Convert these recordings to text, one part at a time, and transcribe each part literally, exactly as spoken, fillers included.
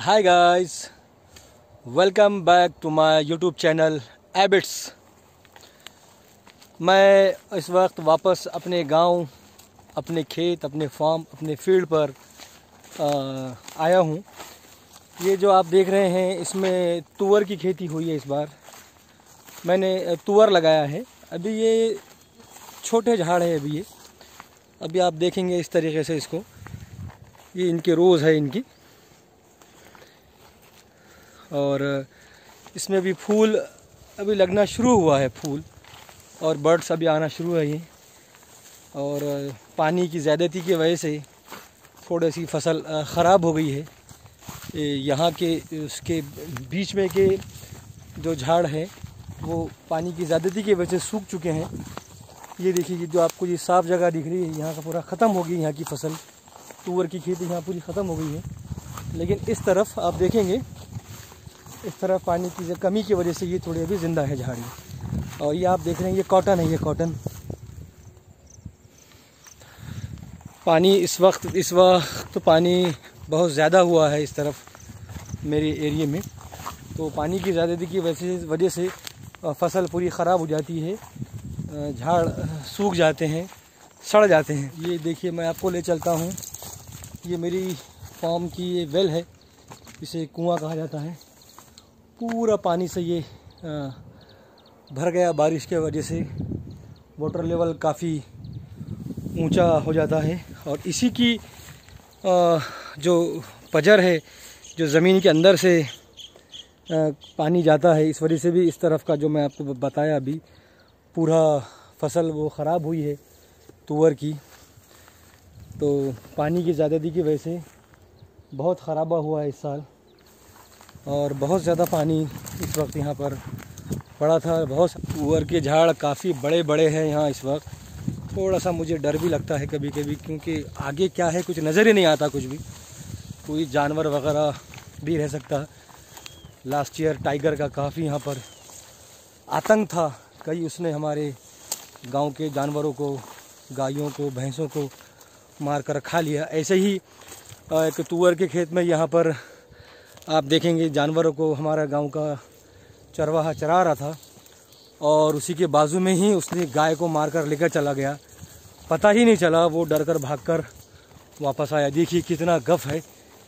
Hi guys, welcome back to my YouTube channel एबिट्स। मैं इस वक्त वापस अपने गांव, अपने खेत, अपने फार्म, अपने फील्ड पर आ, आया हूं। ये जो आप देख रहे हैं इसमें तुअर की खेती हुई है। इस बार मैंने तुअर लगाया है। अभी ये छोटे झाड़ है। अभी ये अभी आप देखेंगे इस तरीके से इसको, ये इनके रोज़ है इनकी, और इसमें भी फूल अभी लगना शुरू हुआ है, फूल और बर्ड्स अभी आना शुरू है ये। और पानी की ज़्यादती की वजह से थोड़ी सी फसल ख़राब हो गई है। यहाँ के उसके बीच में के जो झाड़ हैं वो पानी की ज़्यादती की वजह से सूख चुके हैं। ये देखिए, ये जो आपको ये साफ़ जगह दिख रही है, यहाँ का पूरा ख़त्म हो गई यहाँ की फसल। तुअर की खेती यहाँ पूरी ख़त्म हो गई है। लेकिन इस तरफ आप देखेंगे, इस तरफ पानी की कमी की वजह से ये थोड़ी अभी ज़िंदा है झाड़ी। और ये आप देख रहे हैं, ये कॉटन है, ये कॉटन। पानी इस वक्त इस वक्त तो पानी बहुत ज़्यादा हुआ है इस तरफ मेरे एरिए में। तो पानी की ज़्यादती की वजह से वजह से फसल पूरी ख़राब हो जाती है, झाड़ सूख जाते हैं, सड़ जाते हैं। ये देखिए, मैं आपको ले चलता हूँ। ये मेरी फार्म की ये वेल है, इसे कुआं कहा जाता है। पूरा पानी से ये भर गया। बारिश के वजह से वाटर लेवल काफ़ी ऊंचा हो जाता है। और इसी की जो पजर है, जो ज़मीन के अंदर से पानी जाता है, इस वजह से भी इस तरफ का जो मैं आपको बताया अभी, पूरा फसल वो ख़राब हुई है तुअर की। तो पानी की ज़्यादती की वजह से बहुत ख़राबा हुआ है इस साल, और बहुत ज़्यादा पानी इस वक्त यहाँ पर पड़ा था। बहुत तुअर के झाड़ काफ़ी बड़े बड़े हैं यहाँ इस वक्त। थोड़ा सा मुझे डर भी लगता है कभी कभी, क्योंकि आगे क्या है कुछ नज़र ही नहीं आता, कुछ भी। कोई जानवर वगैरह भी रह सकता। लास्ट ईयर टाइगर का काफ़ी यहाँ पर आतंक था। कई उसने हमारे गांव के जानवरों को, गायों को, भैंसों को मार कर खा लिया। ऐसे ही एक तुअर के खेत में यहाँ पर आप देखेंगे, जानवरों को हमारा गांव का चरवाहा चरा रहा था, और उसी के बाजू में ही उसने गाय को मारकर लेकर चला गया। पता ही नहीं चला, वो डर कर भाग कर वापस आया। देखिए कितना गफ है,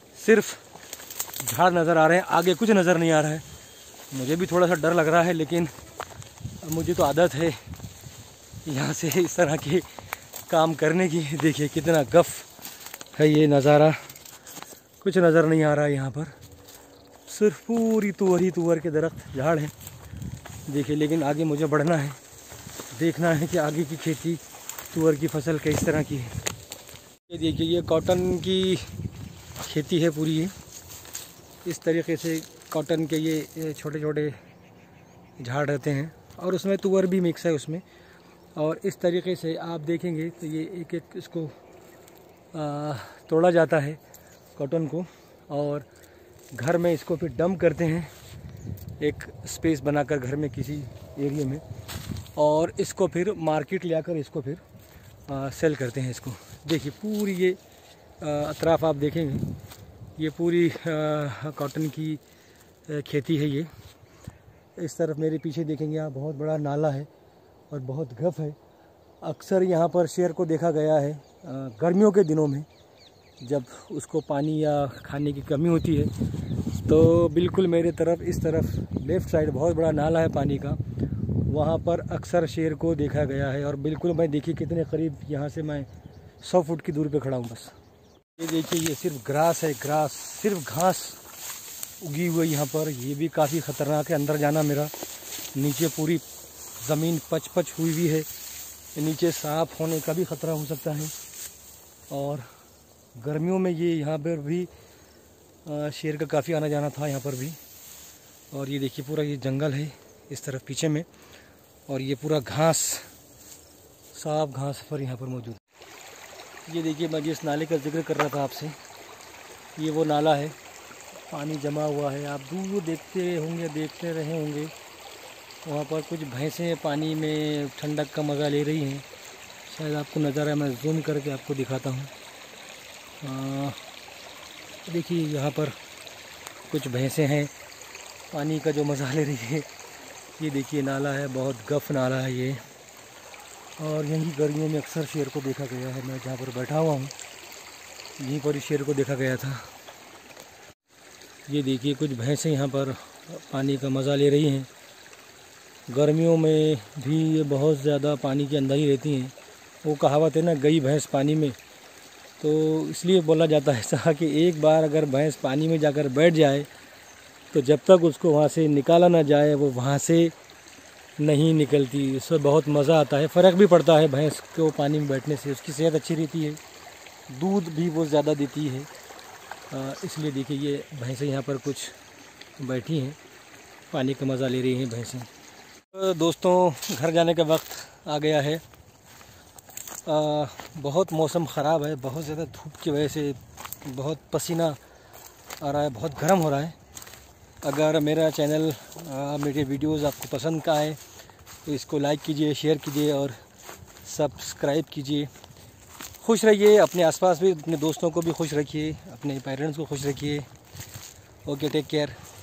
सिर्फ झाड़ नज़र आ रहे हैं, आगे कुछ नज़र नहीं आ रहा है। मुझे भी थोड़ा सा डर लग रहा है, लेकिन मुझे तो आदत है यहाँ से इस तरह के काम करने की। देखिए कितना गफ है ये नज़ारा, कुछ नज़र नहीं आ रहा है यहाँ पर, सिर्फ पूरी तुअर ही तुअर के दरख्त, झाड़ है। देखिए, लेकिन आगे मुझे बढ़ना है, देखना है कि आगे की खेती तुअर की फसल किस तरह की है। ये देखिए, ये कॉटन की खेती है पूरी। ये इस तरीके से कॉटन के ये छोटे छोटे झाड़ रहते हैं, और उसमें तुअर भी मिक्स है उसमें। और इस तरीके से आप देखेंगे तो ये एक एक इसको आ, तोड़ा जाता है कॉटन को, और घर में इसको फिर डंप करते हैं, एक स्पेस बनाकर घर में किसी एरिया में, और इसको फिर मार्केट ले आकर इसको फिर आ, सेल करते हैं इसको। देखिए पूरी ये अतराफ़ आप देखेंगे, ये पूरी कॉटन की आ, खेती है ये। इस तरफ मेरे पीछे देखेंगे आप, बहुत बड़ा नाला है और बहुत गफ है। अक्सर यहाँ पर शेर को देखा गया है गर्मियों के दिनों में, जब उसको पानी या खाने की कमी होती है। तो बिल्कुल मेरे तरफ, इस तरफ लेफ़्ट साइड बहुत बड़ा नाला है पानी का, वहाँ पर अक्सर शेर को देखा गया है। और बिल्कुल मैं देखिए कितने करीब, यहाँ से मैं सौ फुट की दूरी पे खड़ा हूँ बस। ये देखिए, ये सिर्फ ग्रास है, ग्रास, सिर्फ घास उगी हुई यहाँ पर। ये भी काफ़ी ख़तरनाक है, अंदर जाना मेरा। नीचे पूरी ज़मीन पच पच हुई हुई है, नीचे सांप होने का भी ख़तरा हो सकता है। और गर्मियों में ये यहाँ पर भी आ, शेर का काफ़ी आना जाना था यहाँ पर भी। और ये देखिए पूरा ये जंगल है इस तरफ पीछे में, और ये पूरा घास, साफ घास पर यहाँ पर मौजूद। ये देखिए, मैं जिस नाले का जिक्र कर रहा था आपसे, ये वो नाला है, पानी जमा हुआ है। आप दूर देखते होंगे, देखते रहे होंगे, वहाँ पर कुछ भैंसें पानी में ठंडक का मज़ा ले रही हैं। शायद आपको नज़र है, मैं जूम करके आपको दिखाता हूँ। देखिए यहाँ पर कुछ भैंसें हैं, पानी का जो मज़ा ले रही है। ये देखिए नाला है, बहुत गफ नाला है ये, और यहीं गर्मियों में अक्सर शेर को देखा गया है। मैं जहाँ पर बैठा हुआ हूँ यहीं पर ही शेर को देखा गया था। ये देखिए कुछ भैंसें यहाँ पर पानी का मज़ा ले रही हैं। गर्मियों में भी ये बहुत ज़्यादा पानी के अंदर ही रहती हैं। वो कहावत है ना, गई भैंस पानी में, तो इसलिए बोला जाता है ऐसा कि एक बार अगर भैंस पानी में जाकर बैठ जाए तो जब तक उसको वहाँ से निकाला ना जाए वो वहाँ से नहीं निकलती। इससे बहुत मज़ा आता है, फ़र्क भी पड़ता है भैंस को पानी में बैठने से। उसकी सेहत अच्छी रहती है, दूध भी वो ज़्यादा देती है। इसलिए देखिए ये भैंसें यहाँ पर कुछ बैठी हैं, पानी का मज़ा ले रही हैं भैंसें। तो दोस्तों घर जाने का वक्त आ गया है। आ, बहुत मौसम ख़राब है, बहुत ज़्यादा धूप की वजह से बहुत पसीना आ रहा है, बहुत गर्म हो रहा है। अगर मेरा चैनल आ, मेरे वीडियोज़ आपको पसंद का आए तो इसको लाइक कीजिए, शेयर कीजिए और सब्सक्राइब कीजिए। खुश रहिए, अपने आसपास भी अपने दोस्तों को भी खुश रखिए, अपने पेरेंट्स को खुश रखिए। Okay, take care.